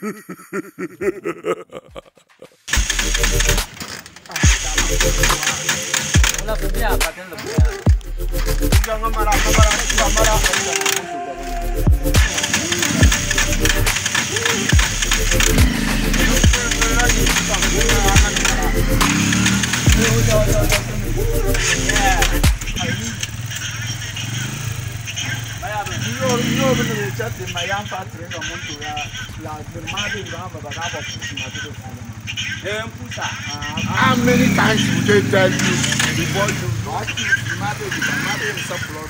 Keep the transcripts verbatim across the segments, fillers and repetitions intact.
Wala punya apa kan lebih. Jangan marah-marah, marah. How many times would they tell you before you not to marry the marry and support?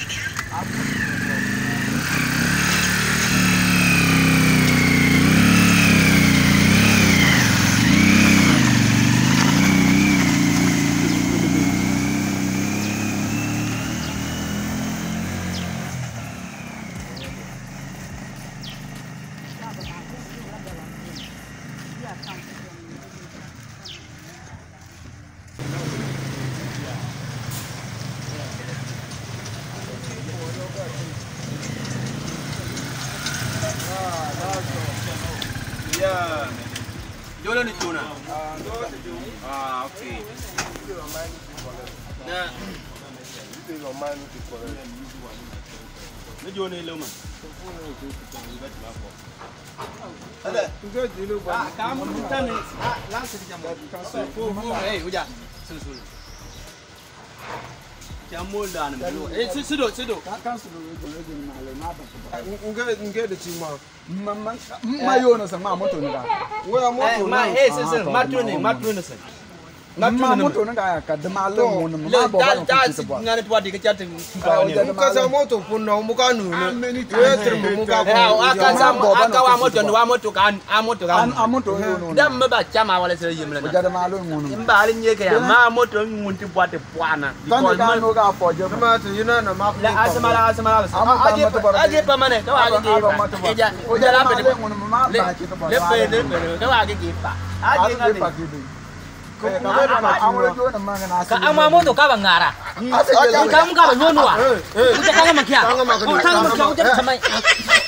Yeah. Jola ni tuna. Ah, okay. Nah. Ni jola ni lama. Ada. Ah, kamu kita ni langsung jamu. Fu fu, eh, uja. Susul. Jamu dah ni. Eh, susul, susul. Kan susul itu itu malu nada. Enggak enggak ada cuma. Mama, mayo na sama moto ni ka. Wa moto. Ma, eh, susul. Matu ni, matu ni sen. Mama moto na ka ka de malo mo na ma bo ba no kita buat. Ngane tuwa di kecil tu. Muka sa moto pun na muka nu. Ya terima muka. Eh, akan sama akan wa moto ni wa moto kan, a moto kan. A moto no. Dam ba chama wala sere yimla. Ko jada malo mo no. Imba alin ye ka ma moto ngun ti buat puana. Kan ka no ka po je. Ma tu yuna na ma. La asma la asma la. Aje aje pa mane. Ka wa ge pa. Eja. Uja la pe. Le pe le pe. Ka wa ge pa. Aje ngane. Ka ama moto ka bangara. Kamu ka banyono wa. Uja kanga makia. Kanga makia uja samai.